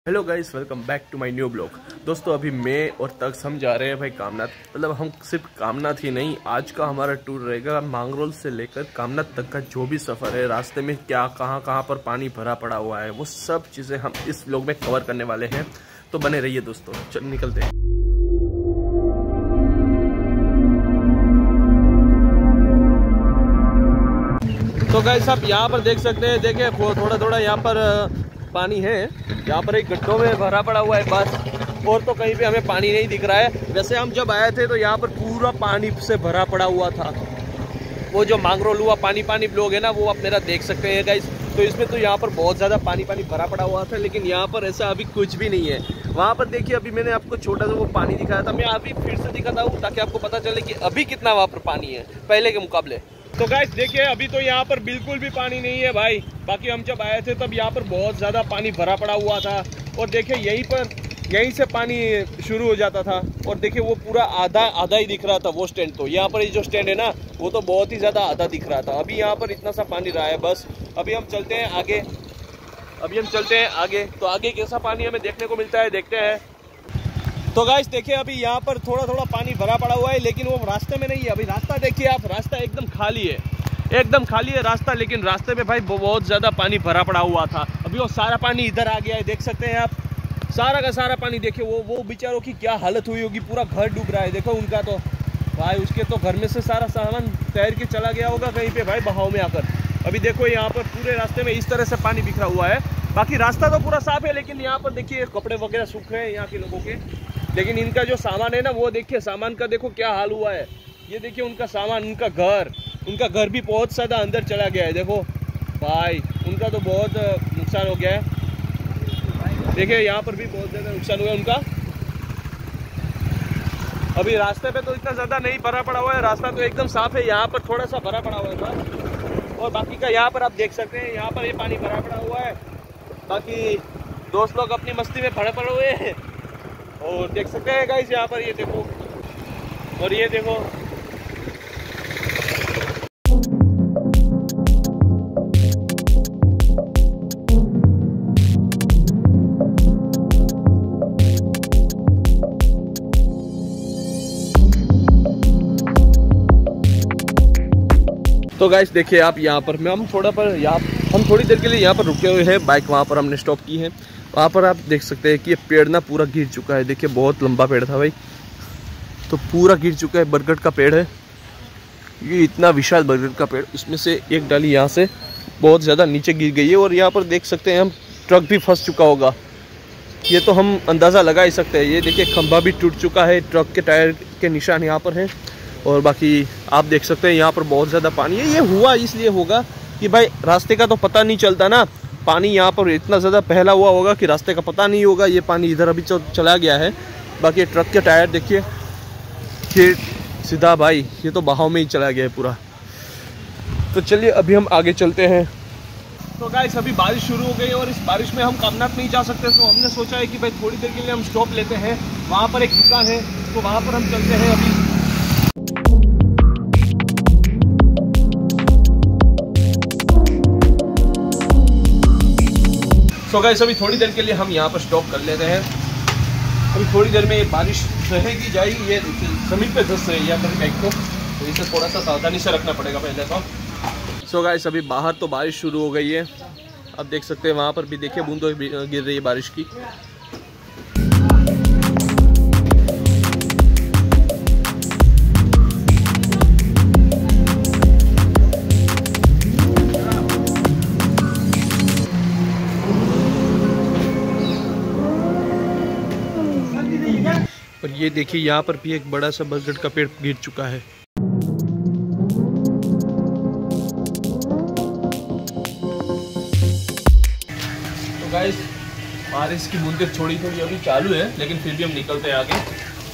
Hello guys, welcome back to my new blog. दोस्तों अभी मैं और तक्ष हम जा रहे हैं भाई कामनाथ। मतलब हम सिर्फ कामनाथ ही नहीं, आज का हमारा टूर रहेगा मांगरोल से लेकर कामनाथ तक का जो भी सफ़र है। रास्ते में क्या कहाँ पर पानी भरा पड़ा हुआ है, वो सब चीज़ें हम इस ब्लॉग में कवर करने वाले हैं। तो बने रहिए दोस्तों, चल निकलते हैं। तो गाइस आप यहाँ पर देख सकते हैं, देखिए थोड़ा थोड़ा यहाँ पर पानी है। यहाँ पर एक गड्ढों में भरा पड़ा हुआ है बस, और तो कहीं पे हमें पानी नहीं दिख रहा है। वैसे हम जब आए थे तो यहाँ पर पूरा पानी से भरा पड़ा हुआ था। वो जो मांगरोल हुआ पानी ब्लॉग है ना, वो आप मेरा देख सकते हैं गाइस। तो इसमें तो यहाँ पर बहुत ज़्यादा पानी भरा पड़ा हुआ था, लेकिन यहाँ पर ऐसा अभी कुछ भी नहीं है। वहाँ पर देखिए, अभी मैंने आपको छोटा सा वो पानी दिखाया था, मैं अभी फिर से दिखाता हूँ ताकि आपको पता चले कि अभी कितना वहाँ पर पानी है पहले के मुकाबले। तो गाइस देखिए, अभी तो यहाँ पर बिल्कुल भी पानी नहीं है भाई। बाकी हम जब आए थे तब यहाँ पर बहुत ज़्यादा पानी भरा पड़ा हुआ था। और देखिए यहीं से पानी शुरू हो जाता था। और देखिए वो पूरा आधा ही दिख रहा था वो स्टैंड। तो यहाँ पर ये जो स्टैंड है ना, वो तो बहुत ही ज़्यादा आधा दिख रहा था। अभी यहाँ पर इतना सा पानी रहा है बस। अभी हम चलते हैं आगे। तो आगे कैसा पानी हमें देखने को मिलता है, देखते हैं। तो गाइस देखिए, अभी यहाँ पर थोड़ा थोड़ा पानी भरा पड़ा हुआ है, लेकिन वो रास्ते में नहीं है। अभी रास्ता देखिए आप, रास्ता एकदम खाली है रास्ता। लेकिन रास्ते में भाई बहुत ज़्यादा पानी भरा पड़ा हुआ था। अभी वो सारा पानी इधर आ गया है, देख सकते हैं आप। सारा का सारा पानी देखिए, वो बेचारों की क्या हालत हुई होगी। पूरा घर डूब रहा है, देखो उनका तो भाई, उसके तो घर में से सारा सामान तैर के चला गया होगा कहीं पे भाई, बहाव में आकर। अभी देखो यहाँ पर पूरे रास्ते में इस तरह से पानी बिखरा हुआ है। बाकी रास्ता तो पूरा साफ है, लेकिन यहाँ पर देखिए कपड़े वगैरह सूख रहे हैं यहाँ के लोगों के। लेकिन इनका जो सामान है ना, वो देखिए सामान का देखो क्या हाल हुआ है। ये देखिए उनका सामान, उनका घर भी बहुत ज़्यादा अंदर चला गया है। देखो भाई, उनका तो बहुत नुकसान हो गया है। देखिए यहाँ पर भी बहुत ज़्यादा नुकसान हुआ है उनका। अभी रास्ते पे तो इतना ज़्यादा नहीं भरा पड़ा हुआ है, रास्ता तो एकदम साफ है। यहाँ पर थोड़ा सा भरा पड़ा हुआ है बस। और बाकी का यहाँ पर आप देख सकते हैं, यहाँ पर ये पानी भरा पड़ा हुआ है। बाकी दोस्त लोग अपनी मस्ती में भरे पड़े हुए हैं। और देख सकते हैं गाइस, यहाँ पर ये देखो, और ये देखो। तो गाइस देखिए आप, यहाँ पर हम थोड़ी देर के लिए यहाँ पर रुके हुए हैं। बाइक वहाँ पर हमने स्टॉप की है। वहाँ पर आप देख सकते हैं कि ये पेड़ ना पूरा गिर चुका है। देखिए बहुत लंबा पेड़ था भाई, तो पूरा गिर चुका है। बरगद का पेड़ है ये, इतना विशाल बरगद का पेड़। इसमें से एक डाली यहाँ से बहुत ज़्यादा नीचे गिर गई है। और यहाँ पर देख सकते हैं हम, ट्रक भी फंस चुका होगा, ये तो हम अंदाज़ा लगा ही सकते हैं। ये देखिए खंभा भी टूट चुका है, ट्रक के टायर के निशान यहाँ पर हैं। और बाकी आप देख सकते हैं यहाँ पर बहुत ज़्यादा पानी है। ये हुआ इसलिए होगा कि भाई रास्ते का तो पता नहीं चलता ना, पानी यहाँ पर इतना ज़्यादा फैला हुआ होगा कि रास्ते का पता नहीं होगा। ये पानी इधर अभी चला गया है। बाकी ट्रक के टायर देखिए, ये सीधा भाई, ये तो बहाव में ही चला गया है पूरा। तो चलिए अभी हम आगे चलते हैं। तो गाइस अभी बारिश शुरू हो गई है, और इस बारिश में हम कामनाथ नहीं जा सकते। तो हमने सोचा है कि भाई थोड़ी देर के लिए हम स्टॉप लेते हैं। वहाँ पर एक दुकान है, तो वहाँ पर हम चलते हैं अभी। तो गाइस अभी थोड़ी देर के लिए हम यहाँ पर स्टॉप कर लेते हैं। अभी थोड़ी देर में ये बारिश रहेगी जाएगी। ये जमीन पे धंस रही है अपनी बाइक को, तो इसे थोड़ा सा सावधानी से रखना पड़ेगा पहले तो। सो गाइस अभी बाहर तो बारिश शुरू हो गई है। अब देख सकते हैं वहाँ पर भी देखिए बूंदों गिर रही है बारिश की। और ये देखिए यहाँ पर भी एक बड़ा सा बरगद का पेड़ गिर चुका है। तो गाइस बारिश की बूंदें थोड़ी अभी चालू है, लेकिन फिर भी हम निकलते हैं आगे।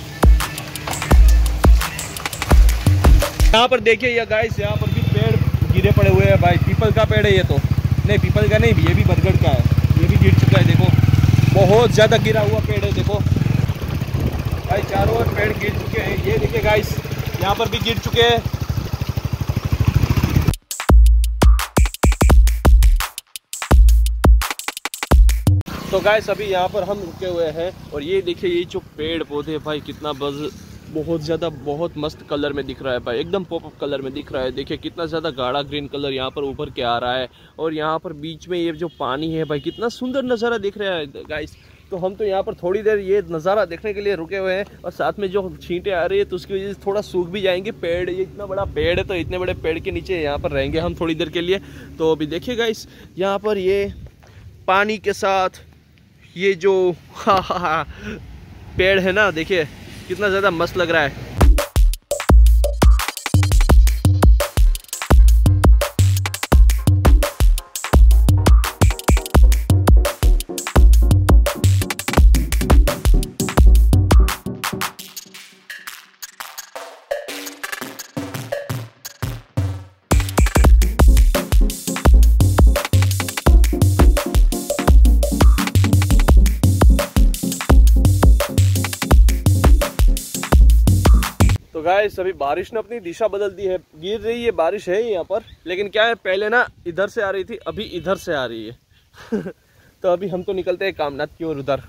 यहाँ पर देखिए ये गाइस, यहाँ पर भी पेड़ गिरे पड़े हुए हैं भाई। पीपल का पेड़ है ये तो, नहीं पीपल का नहीं, ये भी बरगद का है। ये भी गिर चुका है, देखो बहुत ज़्यादा गिरा हुआ पेड़ है। देखो भाई चारों ओर पेड़ गिर चुके हैं। ये देखिए गाइस, यहाँ पर भी गिर चुके हैं। तो गाइस अभी यहाँ पर हम रुके हुए हैं और ये देखिए ये जो पेड़ पौधे भाई कितना बहुत ज़्यादा बहुत मस्त कलर में दिख रहा है भाई, एकदम पॉप अप कलर में दिख रहा है। देखिए कितना ज़्यादा गाढ़ा ग्रीन कलर यहाँ पर उभर के आ रहा है और यहाँ पर बीच में ये जो पानी है भाई कितना सुंदर नज़ारा दिख रहा है गाइस। तो हम तो यहाँ पर थोड़ी देर ये नज़ारा देखने के लिए रुके हुए हैं और साथ में जो छींटे आ रही है तो उसकी वजह से थोड़ा सूख भी जाएंगे पेड़। ये इतना बड़ा पेड़ है तो इतने बड़े पेड़ के नीचे यहाँ पर रहेंगे हम थोड़ी देर के लिए। तो अभी देखिए गाइस यहाँ पर ये पानी के साथ ये जो पेड़ है ना, देखिए कितना ज़्यादा मस्त लग रहा है। तो गाइस अभी बारिश ने अपनी दिशा बदल दी है, गिर रही है बारिश है यहाँ पर, लेकिन क्या है पहले ना इधर से आ रही थी अभी इधर से आ रही है तो अभी हम तो निकलते हैं कामनाथ की ओर उधर।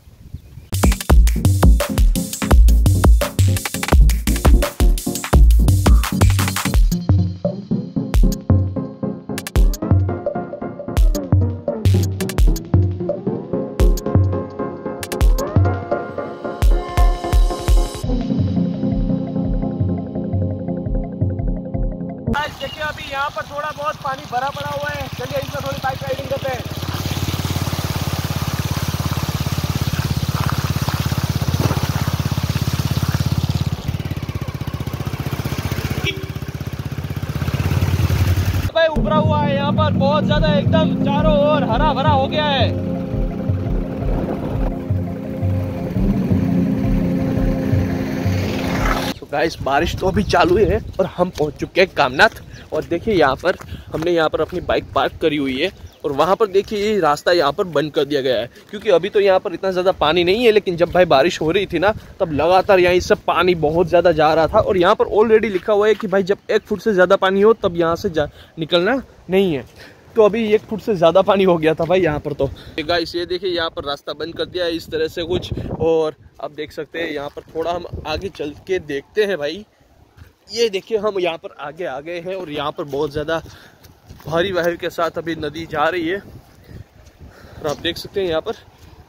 देखिए अभी यहाँ पर थोड़ा बहुत पानी भरा पड़ा हुआ है, चलिए इसमें थोड़ी बाइक राइडिंग करते हैं। भाई उभरा हुआ है यहाँ पर बहुत ज्यादा, एकदम चारों ओर हरा भरा हो गया है। गाइस बारिश तो अभी चालू है और हम पहुंच चुके हैं कामनाथ। और देखिए यहाँ पर हमने यहाँ पर अपनी बाइक पार्क करी हुई है और वहाँ पर देखिए ये रास्ता यहाँ पर बंद कर दिया गया है क्योंकि अभी तो यहाँ पर इतना ज़्यादा पानी नहीं है, लेकिन जब भाई बारिश हो रही थी ना तब लगातार यहाँ से पानी बहुत ज़्यादा जा रहा था। और यहाँ पर ऑलरेडी लिखा हुआ है कि भाई जब 1 फुट से ज़्यादा पानी हो तब यहाँ से निकलना नहीं है। तो अभी 1 फुट से ज़्यादा पानी हो गया था भाई यहाँ पर। तो गाइस ये देखिए यहाँ पर रास्ता बंद कर दिया है इस तरह से कुछ। और आप देख सकते हैं यहाँ पर थोड़ा हम आगे चल के देखते हैं भाई। ये देखिए हम यहाँ पर आगे आ गए हैं और यहाँ पर बहुत ज़्यादा भारी लहर के साथ अभी नदी जा रही है और आप देख सकते हैं यहाँ पर।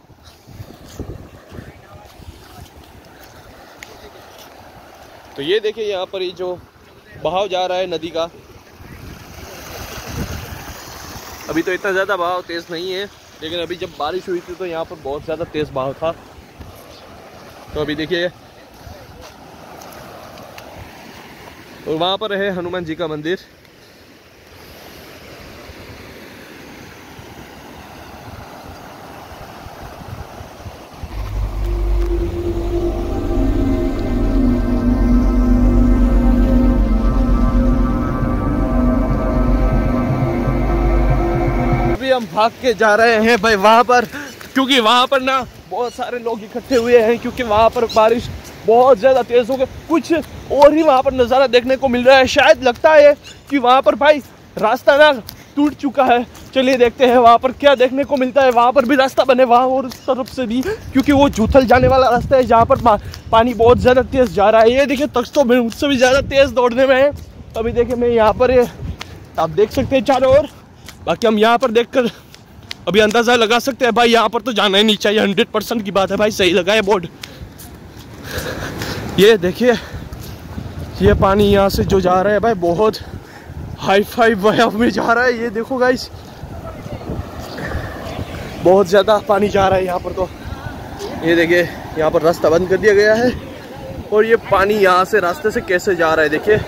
तो ये देखिए यहाँ पर ये जो बहाव जा रहा है नदी का, अभी तो इतना ज़्यादा बहाव तेज़ नहीं है, लेकिन अभी जब बारिश हुई थी तो यहाँ पर बहुत ज़्यादा तेज़ बहाव था। तो अभी देखिए और वहाँ पर है हनुमान जी का मंदिर। अभी हम भाग के जा रहे हैं भाई वहाँ पर, क्योंकि वहाँ पर ना बहुत सारे लोग इकट्ठे हुए हैं, क्योंकि वहाँ पर बारिश बहुत ज़्यादा तेज़ हो गई। कुछ और ही वहाँ पर नज़ारा देखने को मिल रहा है, शायद लगता है कि वहाँ पर भाई रास्ता ना टूट चुका है। चलिए देखते हैं वहाँ पर क्या देखने को मिलता है। वहाँ पर भी रास्ता बने वहाँ और उस तरफ से भी, क्योंकि वो जूथल जाने वाला रास्ता है जहाँ पर पानी बहुत ज़्यादा तेज़ जा रहा है। ये देखिए तख्त तो मुझसे भी ज़्यादा तेज़ दौड़ने में है। अभी देखिए मैं यहाँ पर आप देख सकते हैं चारों ओर। बाकी हम यहाँ पर देख कर अभी अंदाज़ा लगा सकते हैं भाई यहाँ पर तो जाना ही नहीं चाहिए। 100% की बात है भाई, सही लगा है बोर्ड। ये देखिए ये पानी यहाँ से जो जा रहा है भाई बहुत हाई फाई बयाव में जा रहा है। ये देखो गाइस बहुत ज़्यादा पानी जा रहा है यहाँ पर। तो ये देखिए यहाँ पर रास्ता बंद कर दिया गया है और ये पानी यहाँ से रास्ते से कैसे जा रहा है देखिए।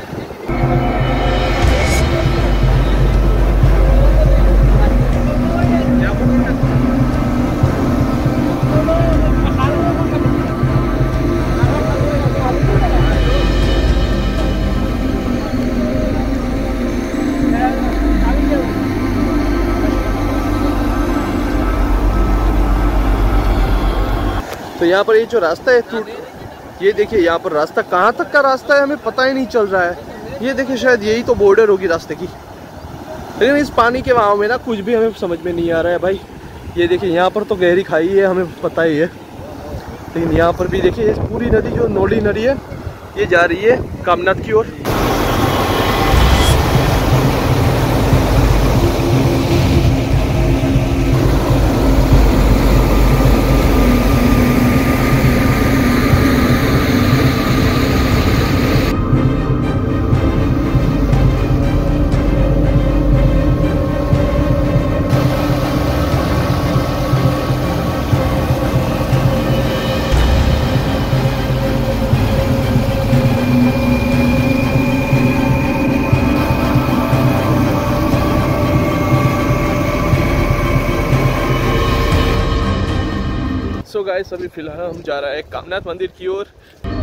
तो यहाँ पर ये जो रास्ता है ये देखिए यहाँ पर रास्ता कहाँ तक का रास्ता है हमें पता ही नहीं चल रहा है। ये देखिए शायद यही तो बॉर्डर होगी रास्ते की, लेकिन इस पानी के बहाव में ना कुछ भी हमें समझ में नहीं आ रहा है भाई। ये देखिए यहाँ पर तो गहरी खाई है, हमें पता ही है, लेकिन यहाँ पर भी देखिए पूरी नदी जो नोली नदी है ये जा रही है कामनाथ की ओर। सो गाइस अभी फिलहाल हम जा रहे हैं कामनाथ मंदिर की ओर।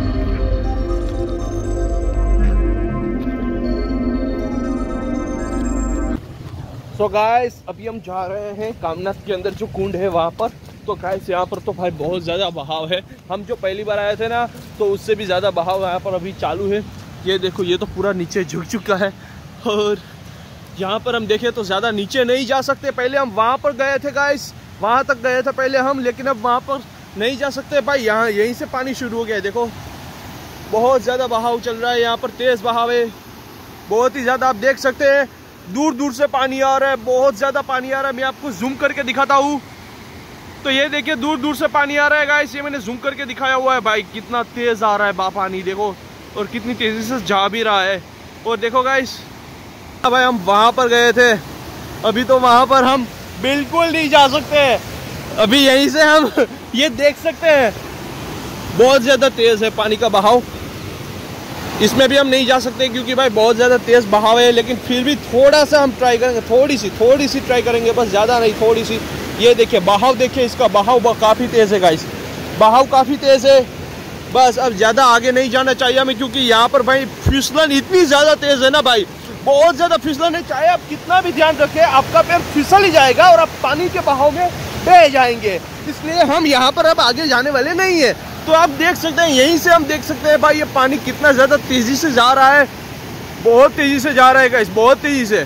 सो गाइस अभी हम जा रहे हैं कामनाथ के अंदर जो कुंड है वहाँ पर। तो गाइस यहाँ पर तो भाई बहुत ज़्यादा बहाव है, हम जो पहली बार आए थे ना तो उससे भी ज़्यादा बहाव यहाँ पर अभी चालू है। ये देखो ये तो पूरा नीचे झुक चुका है, और यहाँ पर हम देखें तो ज़्यादा नीचे नहीं जा सकते। पहले हम वहाँ पर गए थे गाइस, वहाँ तक गए थे पहले हम, लेकिन अब वहाँ पर नहीं जा सकते भाई। यहाँ यहीं से पानी शुरू हो गया है, देखो बहुत ज़्यादा बहाव चल रहा है, यहाँ पर तेज़ बहाव है बहुत ही ज़्यादा। आप देख सकते हैं दूर दूर से पानी आ रहा है, बहुत ज़्यादा पानी आ रहा है। मैं आपको जूम करके दिखाता हूँ, तो ये देखिए दूर दूर से पानी आ रहा है गाइस, ये मैंने जूम करके दिखाया हुआ है भाई, कितना तेज़ आ रहा है पानी देखो, और कितनी तेज़ी से जा भी रहा है। और देखो गाइस भाई हम वहाँ पर गए थे, अभी तो वहाँ पर हम बिल्कुल नहीं जा सकते, अभी यहीं से हम ये देख सकते हैं बहुत ज़्यादा तेज़ है पानी का बहाव। इसमें भी हम नहीं जा सकते क्योंकि भाई बहुत ज़्यादा तेज़ बहाव है, लेकिन फिर भी थोड़ा सा हम ट्राई करेंगे, थोड़ी सी ट्राई करेंगे बस, ज़्यादा नहीं थोड़ी सी। ये देखिए बहाव, देखिए इसका बहाव काफ़ी तेज़ है गाइस, बहाव काफ़ी तेज़ है। बस अब ज़्यादा आगे नहीं जाना चाहिए हमें, क्योंकि यहाँ पर भाई फिसलन इतनी ज़्यादा तेज़ है ना भाई, बहुत ज़्यादा फिसलन है। चाहे आप कितना भी ध्यान रखें आपका पैर फिसल ही जाएगा और आप पानी के बहाव में बह जाएंगे, इसलिए हम यहाँ पर अब आगे जाने वाले नहीं है। तो आप देख सकते हैं यहीं से हम देख सकते हैं भाई ये पानी कितना ज़्यादा तेज़ी से जा रहा है, बहुत तेज़ी से जा रहा है गाइस, बहुत तेज़ी से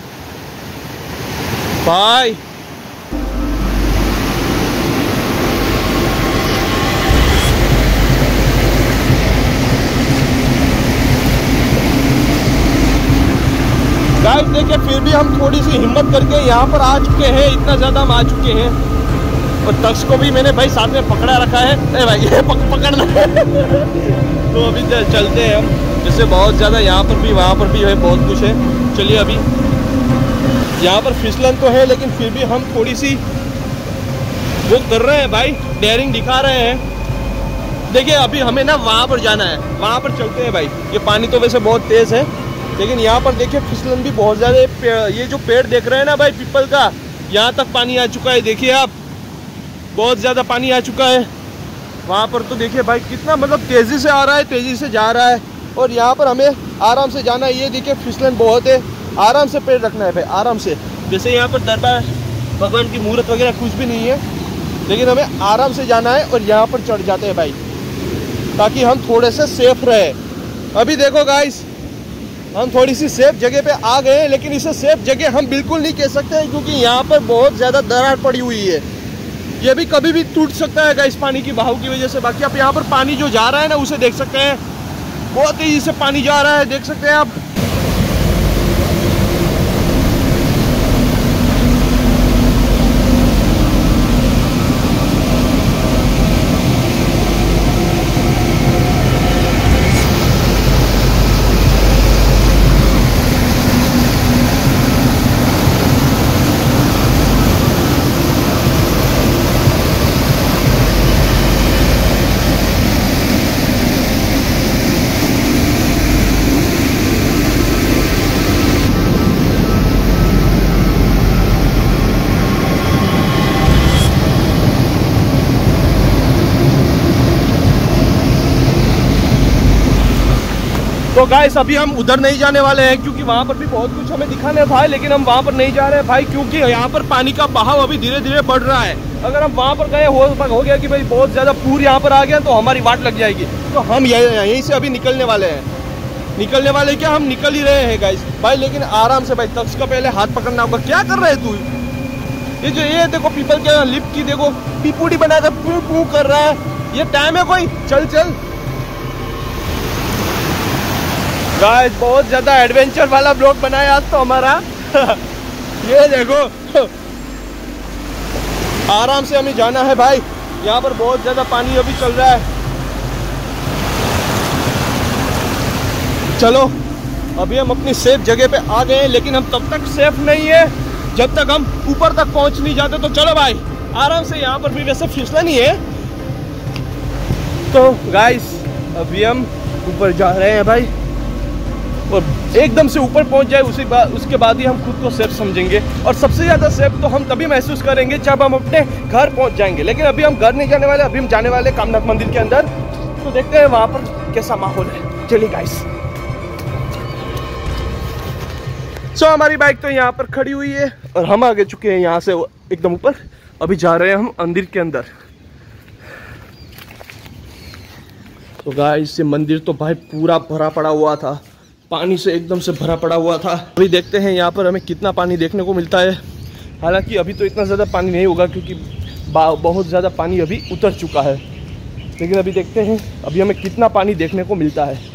भाई। गाइस देखिए फिर भी हम थोड़ी सी हिम्मत करके यहाँ पर आ चुके हैं, इतना ज़्यादा हम आ चुके हैं। और तक्ष को भी मैंने भाई साथ में पकड़ा रखा है, अरे भाई ये पकड़ना तो अभी चलते हैं हम, जैसे बहुत ज़्यादा यहाँ पर भी वहाँ पर भी है, बहुत कुछ है। चलिए अभी यहाँ पर फिसलन तो है, लेकिन फिर भी हम थोड़ी सी वो कर रहे हैं भाई, डेयरिंग दिखा रहे हैं। देखिए अभी हमें ना वहाँ पर जाना है, वहाँ पर चलते हैं भाई। ये पानी तो वैसे बहुत तेज़ है, लेकिन यहाँ पर देखिए फिसलन भी बहुत ज़्यादा। ये जो पेड़ देख रहे हैं ना भाई पीपल का, यहाँ तक पानी आ चुका है, देखिए आप बहुत ज़्यादा पानी आ चुका है। वहाँ पर तो देखिए भाई कितना मतलब तेज़ी से आ रहा है, तेज़ी से जा रहा है, और यहाँ पर हमें आराम से जाना है। ये देखिए फिसलन बहुत है, आराम से पैर रखना है भाई, आराम से। जैसे यहाँ पर दरबार भगवान की मूर्त वगैरह कुछ भी नहीं है, लेकिन हमें आराम से जाना है और यहाँ पर चढ़ जाते हैं भाई, ताकि हम थोड़े से सेफ रहे। अभी देखो गाइस हम थोड़ी सी सेफ जगह पे आ गए हैं, लेकिन इसे सेफ जगह हम बिल्कुल नहीं कह सकते हैं, क्योंकि यहाँ पर बहुत ज़्यादा दरार पड़ी हुई है, ये भी कभी भी टूट सकता है गाइस पानी की बहाव की वजह से। बाकी आप यहाँ पर पानी जो जा रहा है ना उसे देख सकते हैं, बहुत तेज़ी से पानी जा रहा है, देख सकते हैं आप। तो गाइस अभी हम उधर नहीं जाने वाले हैं, क्योंकि वहाँ पर भी बहुत कुछ हमें दिखाने था, लेकिन हम वहाँ पर नहीं जा रहे हैं भाई, क्योंकि यहाँ पर पानी का बहाव अभी धीरे धीरे बढ़ रहा है। अगर हम वहाँ पर गए हो गया कि भाई बहुत ज़्यादा पूर यहाँ पर आ गया तो हमारी वाट लग जाएगी, तो हम यहीं से अभी निकलने वाले हैं। निकलने वाले क्या, हम निकल ही रहे हैं गाइस भाई, लेकिन आराम से भाई। तक्ष का पहले हाथ पकड़ना होगा। क्या कर रहे तू, ये देखो पीपल के लिप की देखो पीपूडी बनाकर पू पू कर रहा है। ये टाइम है कोई? चल चल गाइस, बहुत ज्यादा एडवेंचर वाला ब्लॉग बनाया आज तो हमारा। ये देखो आराम से हमें जाना है भाई। यहाँ पर बहुत ज्यादा पानी अभी चल रहा है। चलो अभी हम अपनी सेफ जगह पे आ गए हैं, लेकिन हम तब तक सेफ नहीं है जब तक हम ऊपर तक पहुंच नहीं जाते। तो चलो भाई आराम से, यहाँ पर भी वैसे फिसला नहीं है। तो गाइस अभी हम ऊपर जा रहे हैं भाई, और एकदम से ऊपर पहुंच जाए उसके बाद ही हम खुद को सेफ समझेंगे। और सबसे ज़्यादा सेफ तो हम तभी महसूस करेंगे जब हम अपने घर पहुंच जाएंगे। लेकिन अभी हम घर नहीं जाने वाले, अभी हम जाने वाले कामनाथ मंदिर के अंदर। तो देखते हैं वहाँ पर कैसा माहौल है। चलिए गाइस। सो हमारी बाइक तो यहाँ पर खड़ी हुई है और हम आगे चुके हैं यहाँ से एकदम ऊपर। अभी जा रहे हैं हम मंदिर के अंदर। तो गाइस ये मंदिर तो भाई पूरा भरा पड़ा हुआ था, पानी से एकदम से भरा पड़ा हुआ था। अभी देखते हैं यहाँ पर हमें कितना पानी देखने को मिलता है। हालांकि अभी तो इतना ज़्यादा पानी नहीं होगा क्योंकि बहुत ज़्यादा पानी अभी उतर चुका है। लेकिन अभी देखते हैं अभी हमें कितना पानी देखने को मिलता है।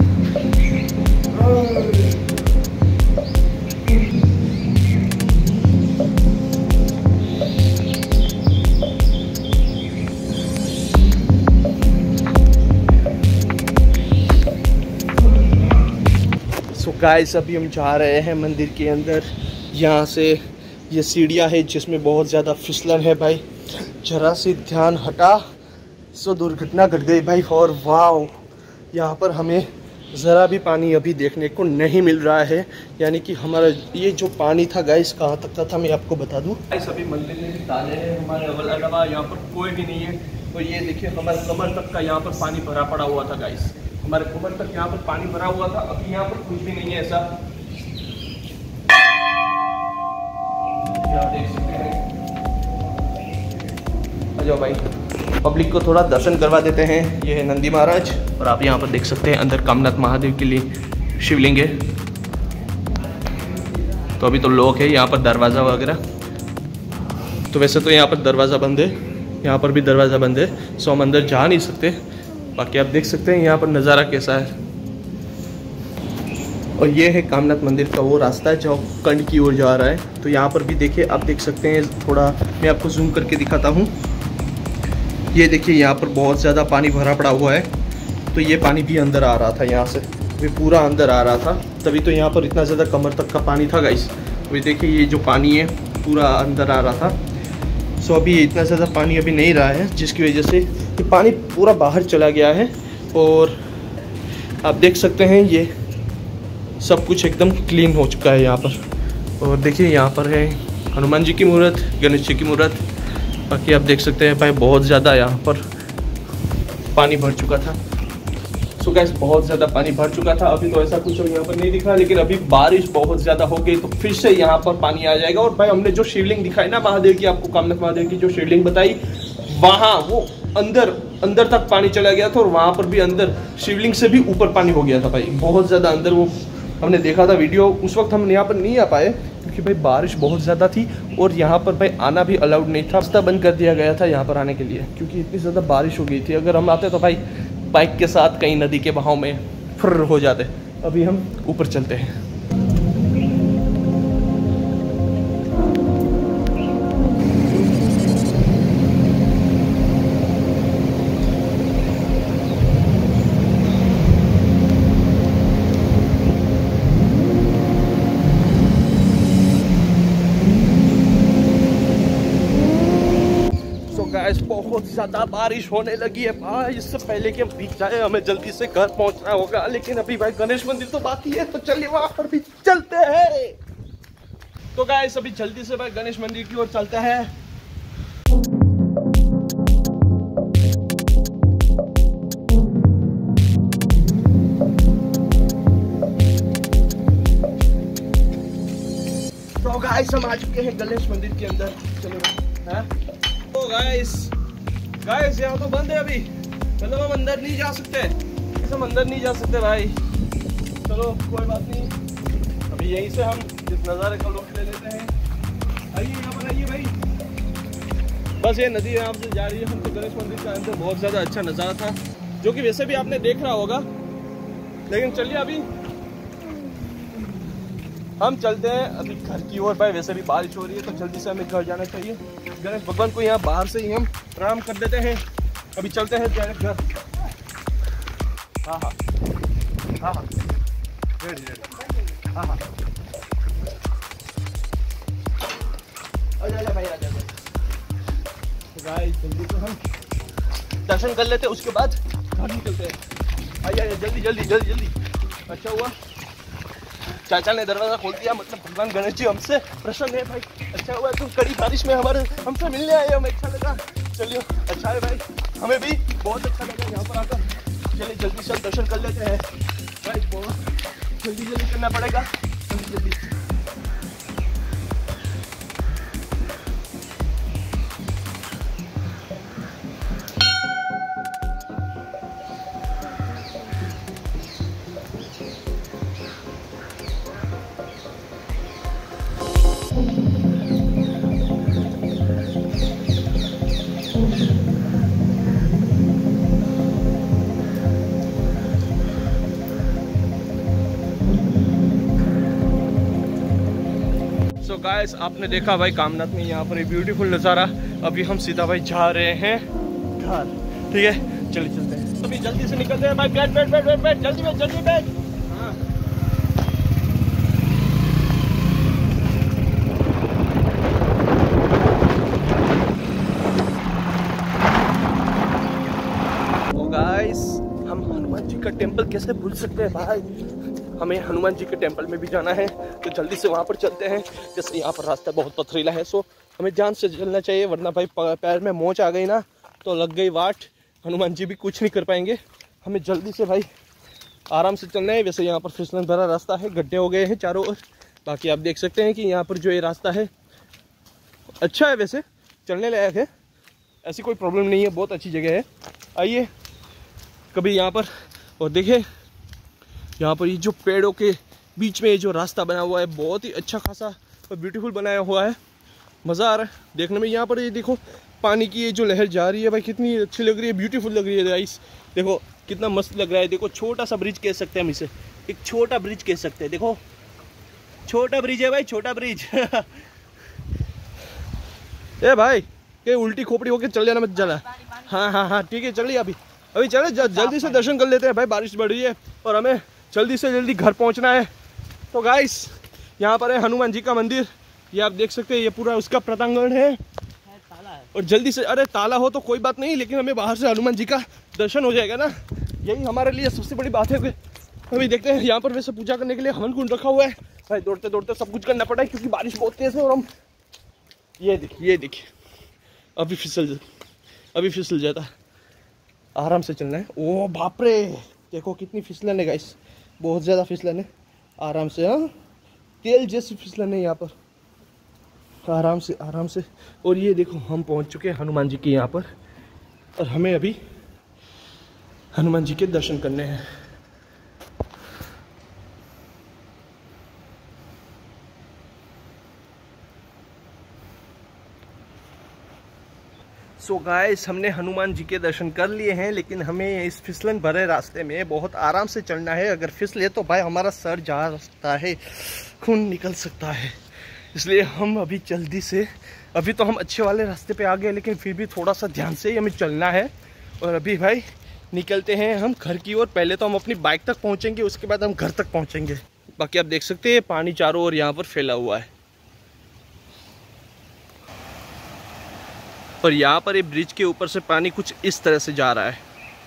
गाइस अभी हम जा रहे हैं मंदिर के अंदर। यहाँ से ये सीढ़ियाँ है जिसमें बहुत ज़्यादा फिसलन है भाई। जरा से ध्यान हटा सो दुर्घटना घट गई भाई। और वाव, यहाँ पर हमें ज़रा भी पानी अभी देखने को नहीं मिल रहा है। यानी कि हमारा ये जो पानी था गाइस कहाँ तक का था मैं आपको बता दूँ। गाइस अभी मंदिर में ताले हैं हमारे अलावा यहाँ पर कोई भी नहीं है। तो ये देखिए हमारे कमर तक का यहाँ पर पानी भरा पड़ा हुआ था गाइस। हमारे कमर तक यहाँ पर पानी भरा हुआ था। अभी यहाँ पर कुछ भी नहीं है ऐसा। देख सकते हैं। आ जाओ भाई, पब्लिक को थोड़ा दर्शन करवा देते हैं। ये है नंदी महाराज और आप यहाँ पर देख सकते हैं अंदर कामनाथ महादेव के लिए शिवलिंग है। तो अभी तो लॉक है यहाँ पर दरवाज़ा वगैरह। तो वैसे तो यहाँ पर दरवाज़ा बंद है, यहाँ पर भी दरवाज़ा बंद है। सो हम अंदर जा नहीं सकते। बाकी आप देख सकते हैं यहाँ पर नज़ारा कैसा है। और ये है कामनाथ मंदिर का वो रास्ता है जो कंड की ओर जा रहा है। तो यहाँ पर भी देखिए आप देख सकते हैं, थोड़ा मैं आपको जूम करके दिखाता हूँ। ये देखिए यहाँ पर बहुत ज़्यादा पानी भरा पड़ा हुआ है। तो ये पानी भी अंदर आ रहा था, यहाँ से भी पूरा अंदर आ रहा था। तभी तो यहाँ पर इतना ज़्यादा कमर तक का पानी था गाइस। तो देखिए ये जो पानी है पूरा अंदर आ रहा था। सो अभी इतना ज़्यादा पानी अभी नहीं रहा है, जिसकी वजह से ये पानी पूरा बाहर चला गया है। और आप देख सकते हैं ये सब कुछ एकदम क्लीन हो चुका है यहाँ पर। और देखिए यहाँ पर है हनुमान जी की मूर्त, गणेश जी की मूर्त। बाकी आप देख सकते हैं भाई बहुत ज़्यादा यहाँ पर पानी भर चुका था। सो गाइस बहुत ज़्यादा पानी भर चुका था। अभी तो ऐसा कुछ यहाँ पर नहीं दिख रहा, लेकिन अभी बारिश बहुत ज़्यादा हो गई तो फिर से यहाँ पर पानी आ जाएगा। और भाई हमने जो शिवलिंग दिखाई ना महादेव की, आपको कामनाथ महादेव की जो शिवलिंग बताई, वहाँ वो अंदर तक पानी चला गया था। और वहाँ पर भी अंदर शिवलिंग से भी ऊपर पानी हो गया था भाई, बहुत ज़्यादा अंदर। वो हमने देखा था वीडियो, उस वक्त हम यहाँ पर नहीं आ पाए क्योंकि भाई बारिश बहुत ज़्यादा थी और यहाँ पर भाई आना भी अलाउड नहीं था। रास्ता बंद कर दिया गया था यहाँ पर आने के लिए क्योंकि इतनी ज़्यादा बारिश हो गई थी। अगर हम आते तो भाई बाइक के साथ कहीं नदी के बहाव में फुर्र हो जाते। अभी हम ऊपर चलते हैं। बहुत ज़्यादा बारिश होने लगी है भाई। इससे पहले कि हम भीग जाए हमें जल्दी से घर पहुंचना होगा। लेकिन अभी भाई गणेश मंदिर तो बाकी है, तो चलिए वहां पर भी चलते हैं। तो गाइस अभी जल्दी से भाई गणेश मंदिर की ओर चलते हैं। तो गाइस हम आ चुके हैं गणेश मंदिर के अंदर। चलो हाँ तो गाइस यहाँ तो बंद है अभी। चलो हम अंदर नहीं जा सकते, हम अंदर नहीं जा सकते भाई। चलो कोई बात नहीं, अभी यहीं से हम इस नज़ारे का लुत्फ ले लेते हैं। आइए यहाँ पर आइए भाई। बस ये नदी यहाँ से जा रही है। हम तो गणेश मंदिर के अंदर बहुत ज़्यादा अच्छा नज़ारा था, जो कि वैसे भी आपने देख रहा होगा। लेकिन चलिए अभी हम चलते हैं अभी घर की ओर। भाई वैसे भी बारिश हो रही है तो जल्दी से हमें घर जाना चाहिए। गणेश भगवान को यहाँ बाहर से ही हम प्रणाम कर देते हैं। अभी चलते हैं डायरेक्ट घर। हाँ हाँ हाँ हाँ रेडी हाँ हाँ भाई आ जाए। गाइस जल्दी से हम दर्शन कर लेते हैं, उसके बाद घर निकलते हैं। आइए जल्दी जल्दी जल्दी जल्दी। अच्छा हुआ चाचा ने दरवाजा खोल दिया, मतलब भगवान गणेश जी हमसे प्रसन्न है भाई। अच्छा हुआ तुम कड़ी बारिश में हमसे मिलने आए, हमें अच्छा लगा। चलिए अच्छा है भाई, हमें भी बहुत अच्छा लगा यहाँ पर आकर। चलिए जल्दी से दर्शन कर लेते हैं भाई, बहुत जल्दी जल्दी करना पड़ेगा, जल्दी जल्दी। तो गाइस आपने देखा भाई कामनाथ में यहाँ पर एक ब्यूटीफुल नज़ारा। अभी हम सीधा भाई जा रहे हैं घर, ठीक है चलिए चलते हैं। अभी जल्दी से निकलते हैं भाई। बैठ बैठ बैठ बैठ बैठ जल्दी बैठ जल्दी बैठ। हाँ तो गाइस हम हनुमान जी का टेम्पल कैसे भूल सकते हैं भाई। हमें हनुमान जी के टेम्पल में भी जाना है तो जल्दी से वहाँ पर चलते हैं। जैसे यहाँ पर रास्ता बहुत पथरीला है, सो हमें जान से चलना चाहिए, वरना भाई पैर में मोच आ गई ना तो लग गई वाट, हनुमान जी भी कुछ नहीं कर पाएंगे। हमें जल्दी से भाई आराम से चलना है। वैसे यहाँ पर फिसलन भरा रास्ता है, गड्ढे हो गए हैं चारों ओर। बाकी आप देख सकते हैं कि यहाँ पर जो ये रास्ता है अच्छा है, वैसे चलने लायक है, ऐसी कोई प्रॉब्लम नहीं है, बहुत अच्छी जगह है। आइए कभी यहाँ पर। और देखिए यहाँ पर ये जो पेड़ों के बीच में ये जो रास्ता बना हुआ है बहुत ही अच्छा खासा और ब्यूटीफुल बनाया हुआ है, मज़ा आ रहा है देखने में। यहाँ पर ये देखो पानी की ये जो लहर जा रही है भाई, कितनी अच्छी लग रही है, ब्यूटीफुल लग रही है गाइस। देखो कितना मस्त लग रहा है। देखो छोटा सा ब्रिज कह सकते हैं हम इसे, एक छोटा ब्रिज कह सकते हैं। देखो छोटा ब्रिज है भाई, छोटा ब्रिज। ए भाई ये उल्टी खोपड़ी होके चल जाना मत जाना। हाँ हाँ हाँ ठीक है चलिए अभी चले जल्दी से दर्शन कर लेते हैं भाई। बारिश बढ़ रही है और हमें जल्दी से जल्दी घर पहुंचना है। तो गाइस यहाँ पर है हनुमान जी का मंदिर, ये आप देख सकते हैं, ये पूरा उसका प्रांगण है। और जल्दी से, अरे ताला हो तो कोई बात नहीं, लेकिन हमें बाहर से हनुमान जी का दर्शन हो जाएगा ना, यही हमारे लिए सबसे बड़ी बात है। अभी देखते हैं यहाँ पर वैसे पूजा करने के लिए हवन कुंड रखा हुआ है भाई। दौड़ते दौड़ते सब कुछ करना पड़ा है क्योंकि बारिश बहुत तेज है। और हम ये देखिए अभी फिसल जाता, आराम से चलना है। ओ बाप रे देखो कितनी फिसलन है गाइस, बहुत ज़्यादा फिसलन है। आराम से, हाँ तेल जैसी फिसलन है यहाँ पर, आराम से। और ये देखो हम पहुँच चुके हैं हनुमान जी के यहाँ पर, और हमें अभी हनुमान जी के दर्शन करने हैं। सो गाइस हमने हनुमान जी के दर्शन कर लिए हैं, लेकिन हमें इस फिसलन भरे रास्ते में बहुत आराम से चलना है। अगर फिसले तो भाई हमारा सर जा सकता है, खून निकल सकता है, इसलिए हम अभी जल्दी से, अभी तो हम अच्छे वाले रास्ते पे आ गए, लेकिन फिर भी थोड़ा सा ध्यान से ही हमें चलना है। और अभी भाई निकलते हैं हम घर की ओर। पहले तो हम अपनी बाइक तक पहुँचेंगे, उसके बाद हम घर तक पहुँचेंगे। बाकी आप देख सकते हैं पानी चारों ओर यहाँ पर फैला हुआ है, और यहाँ पर ये ब्रिज के ऊपर से पानी कुछ इस तरह से जा रहा है।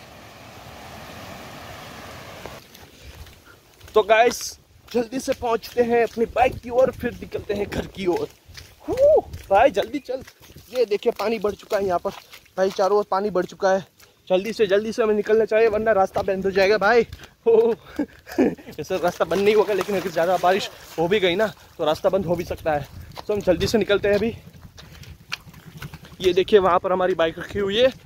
तो गाइस जल्दी से पहुंचते हैं अपनी बाइक की ओर, फिर निकलते हैं घर की ओर। भाई जल्दी चल, ये देखिए पानी बढ़ चुका है यहाँ पर भाई, चारों ओर पानी बढ़ चुका है। जल्दी से हमें निकलना चाहिए, वरना रास्ता बंद हो जाएगा भाई। ऐसा रास्ता बंद नहीं होगा, लेकिन अगर ज़्यादा बारिश हो भी गई ना तो रास्ता बंद हो भी सकता है। तो हम जल्दी से निकलते हैं अभी। ये देखिए वहाँ पर हमारी बाइक रखी हुई है।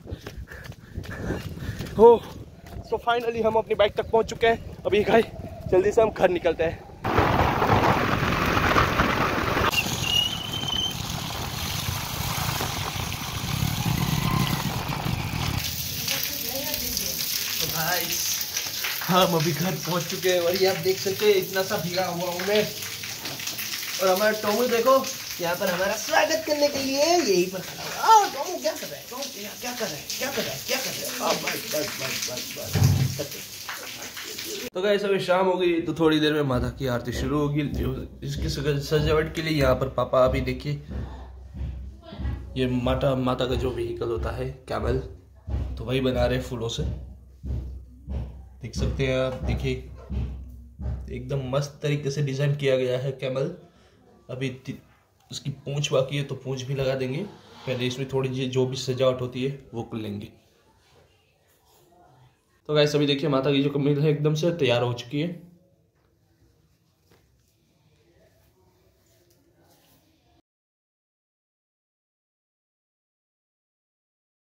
हो तो फाइनली हम अपनी बाइक तक पहुँच चुके हैं। अभी भाई जल्दी से हम घर निकलते हैं। गाइस हम अभी घर पहुंच चुके हैं और ये आप देख सकते हैं इतना सा भीगा हुआ हूँ मैं। और हमारा टोमू देखो यहाँ पर हमारा स्वागत करने के लिए यही पर खड़ा हुआ। टोमू क्या कर रहा है? टोमू क्या कर रहा है? क्या कर रहा है? क्या कर रहा है? बस। तो गाइस अभी शाम हो गई तो थोड़ी देर में माता की आरती शुरू होगी। इसकी सजावट के लिए यहाँ पर पापा अभी देखिए ये माता का जो व्हीकल होता है कैमल, तो वही बना रहे फूलों से। देख सकते हैं आप, देखिए एकदम मस्त तरीके से डिजाइन किया गया है कैमल। अभी उसकी पूंछ बाकी है तो पूंछ भी लगा देंगे। पहले इसमें थोड़ी जो भी सजावट होती है वो कर लेंगे। तो गाइस अभी देखिए माता की जो कमीज है एकदम से तैयार हो चुकी है।